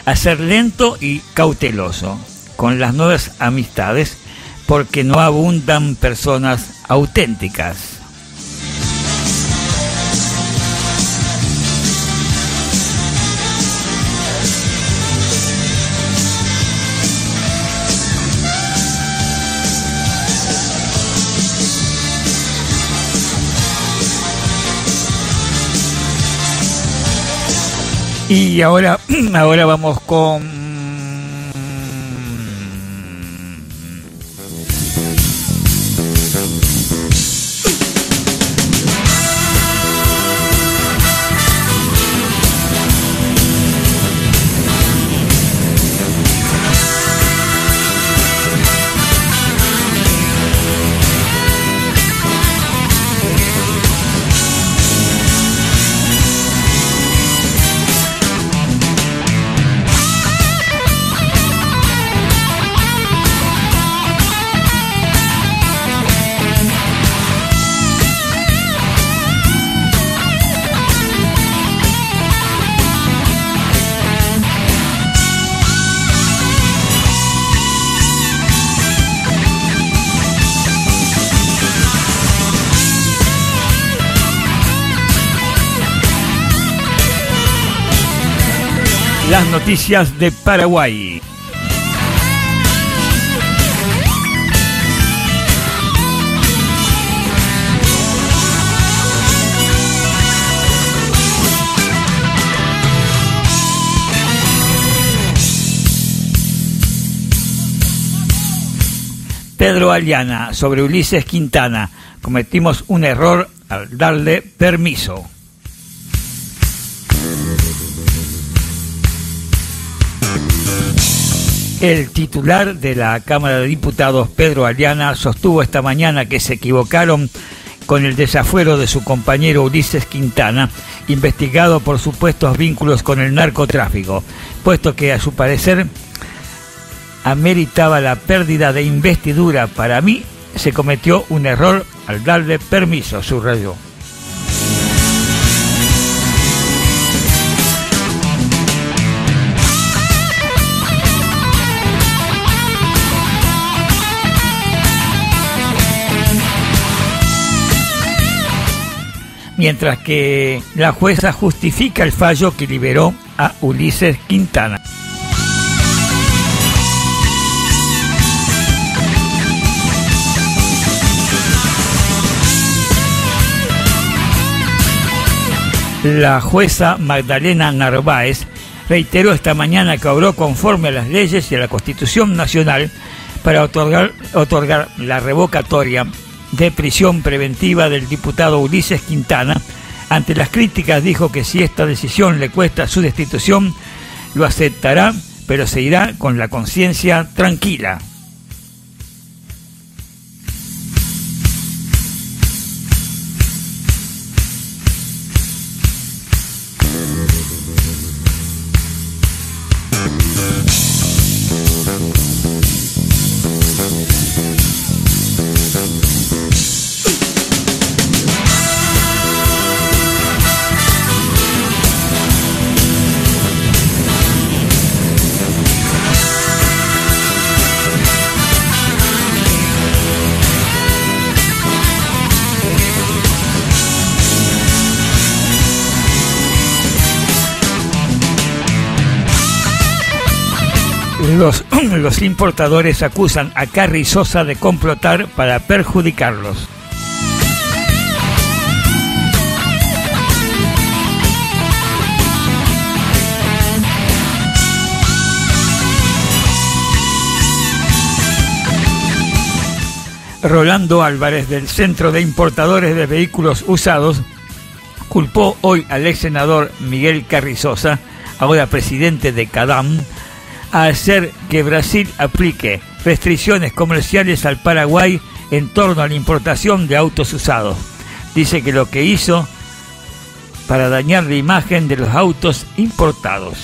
a ser lento y cauteloso con las nuevas amistades, porque no abundan personas auténticas. Y ahora vamos con las noticias de Paraguay. Pedro Aliana, sobre Ulises Quintana: cometimos un error al darle permiso. El titular de la Cámara de Diputados, Pedro Aliana, sostuvo esta mañana que se equivocaron con el desafuero de su compañero Ulises Quintana, investigado por supuestos vínculos con el narcotráfico, puesto que a su parecer ameritaba la pérdida de investidura. Para mí se cometió un error al darle permiso, subrayó. Mientras que la jueza justifica el fallo que liberó a Ulises Quintana. La jueza Magdalena Narváez reiteró esta mañana que obró conforme a las leyes y a la Constitución Nacional para otorgar la revocatoria de prisión preventiva del diputado Ulises Quintana. Ante las críticas dijo que si esta decisión le cuesta su destitución, lo aceptará, pero se irá con la conciencia tranquila. Los importadores acusan a Carrizosa de complotar para perjudicarlos. Rolando Álvarez, del Centro de Importadores de Vehículos Usados, culpó hoy al ex senador Miguel Carrizosa, ahora presidente de CADAM, a hacer que Brasil aplique restricciones comerciales al Paraguay en torno a la importación de autos usados. Dice que lo que hizo para dañar la imagen de los autos importados.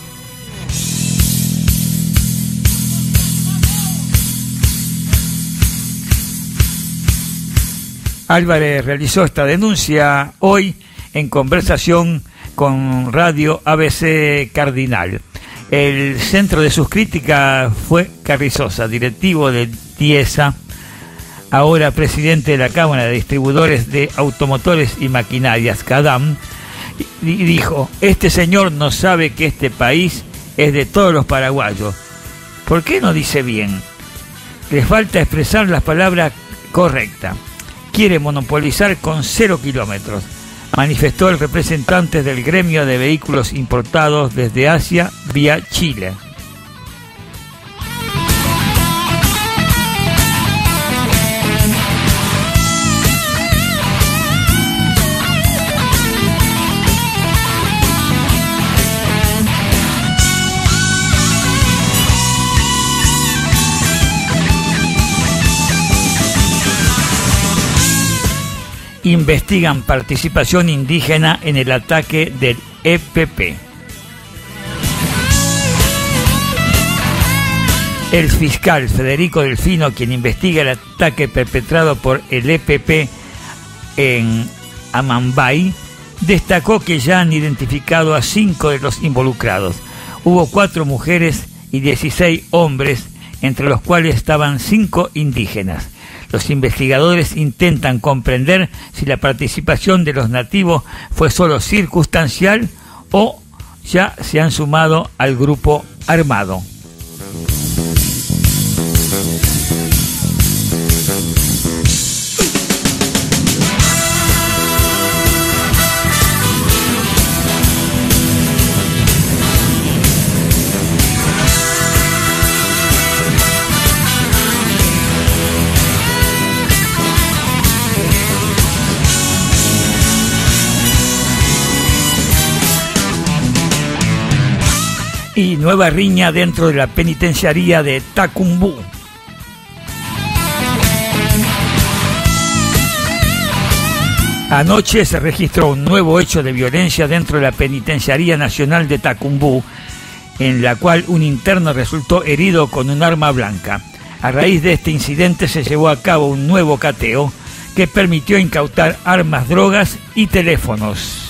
Álvarez realizó esta denuncia hoy en conversación con Radio ABC Cardinal El centro de sus críticas fue Carrizosa, directivo de Tiesa, ahora presidente de la Cámara de Distribuidores de Automotores y Maquinarias, CADAM, y dijo: este señor no sabe que este país es de todos los paraguayos. ¿Por qué no dice bien? Le falta expresar las palabras correctas. Quiere monopolizar con 0 kilómetros, manifestó el representante del gremio de vehículos importados desde Asia vía Chile. Investigan participación indígena en el ataque del EPP. El fiscal Federico Delfino, quien investiga el ataque perpetrado por el EPP en Amambay, destacó que ya han identificado a 5 de los involucrados. Hubo 4 mujeres y 16 hombres, entre los cuales estaban 5 indígenas. Los investigadores intentan comprender si la participación de los nativos fue solo circunstancial o ya se han sumado al grupo armado. Y nueva riña dentro de la penitenciaría de Tacumbú. Anoche se registró un nuevo hecho de violencia dentro de la Penitenciaría Nacional de Tacumbú, en la cual un interno resultó herido con un arma blanca. A raíz de este incidente se llevó a cabo un nuevo cateo que permitió incautar armas, drogas y teléfonos.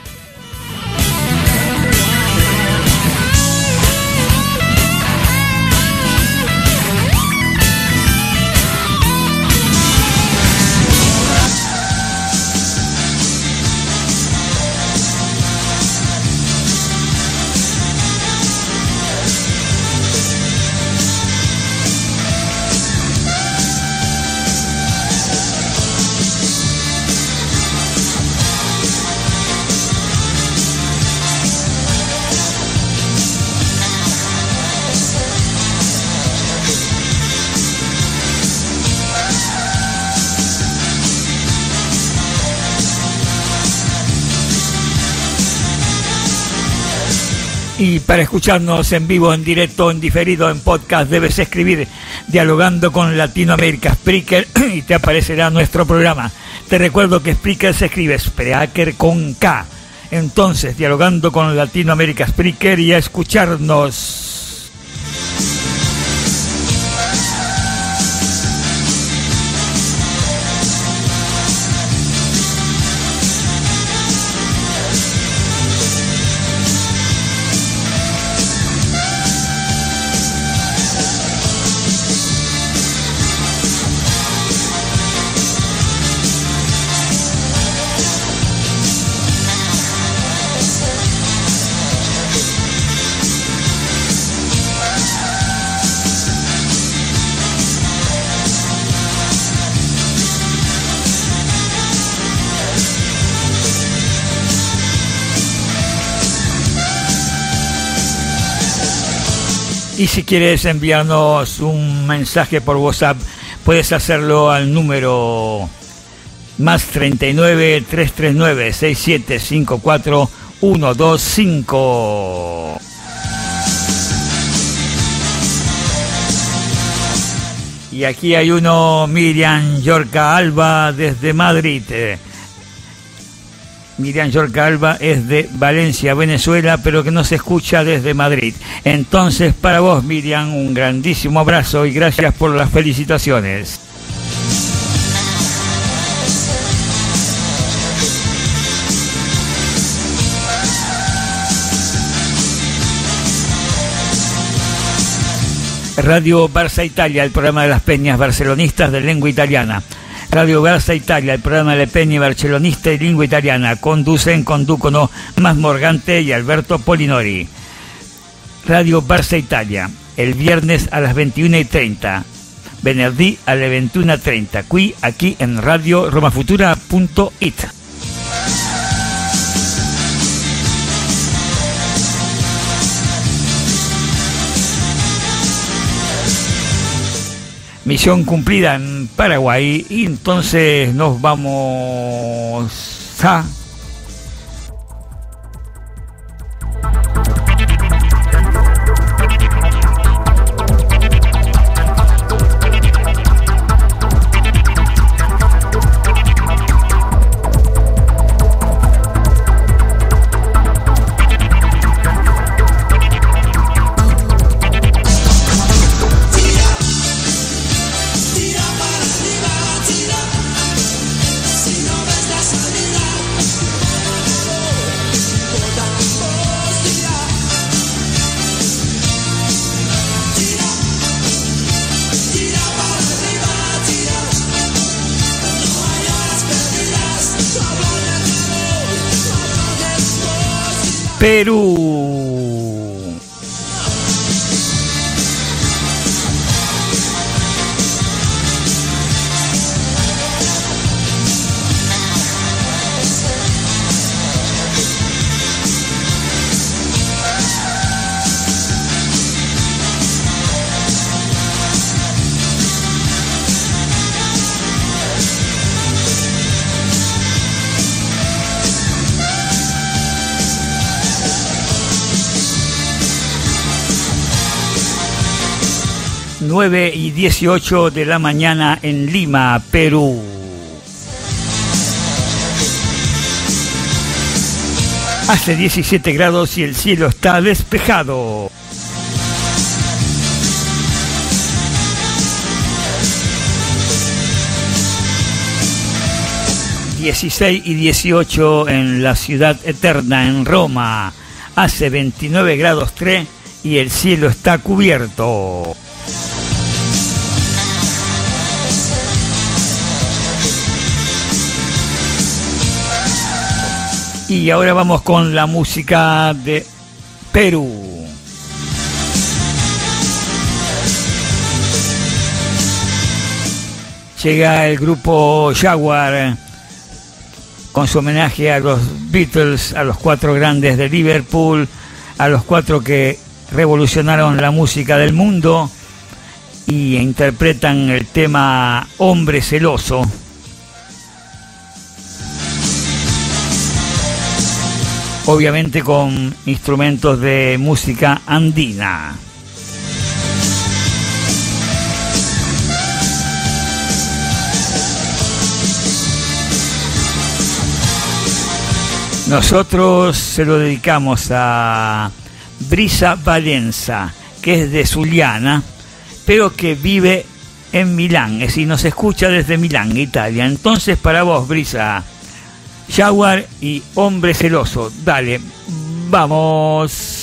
Y para escucharnos en vivo, en directo, en diferido, en podcast, debes escribir Dialogando con Latinoamérica Spreaker y te aparecerá nuestro programa. Te recuerdo que Spreaker se escribe Spreaker con K. Entonces, Dialogando con Latinoamérica Spreaker y a escucharnos. Y si quieres enviarnos un mensaje por WhatsApp, puedes hacerlo al número más 39 339 6754 125. Y aquí hay uno, Miriam Yorca Alba desde Madrid. Miriam Yorca Alba es de Valencia, Venezuela, pero que nos escucha desde Madrid. Entonces, para vos, Miriam, un grandísimo abrazo y gracias por las felicitaciones. Radio Barça Italia, el programa de las peñas barcelonistas de lengua italiana. Radio Barça Italia, el programa de le peñe barcelonista y lingua italiana. Conducono Mas Morgante y Alberto Polinori. Radio Barça Italia, el viernes a las 21:30, venerdì alle 21:30, aquí en Radio romafutura.it. Misión cumplida en Paraguay, y entonces nos vamos a... Perú. Nueve y 18 de la mañana en Lima, Perú. Hace 17 grados y el cielo está despejado. ...16 y 18 en la ciudad eterna, en Roma. Hace 29 grados 3 y el cielo está cubierto. Y ahora vamos con la música de Perú. Llega el grupo Jaguar con su homenaje a los Beatles, a los 4 grandes de Liverpool, a los 4 que revolucionaron la música del mundo, y interpretan el tema Hombre Celoso. Obviamente con instrumentos de música andina. Nosotros se lo dedicamos a Brisa Valenza, que es de Zuliana, pero que vive en Milán, es decir, nos escucha desde Milán, Italia. Entonces, para vos, Brisa, Jaguar y Hombre Celoso. Dale, vamos.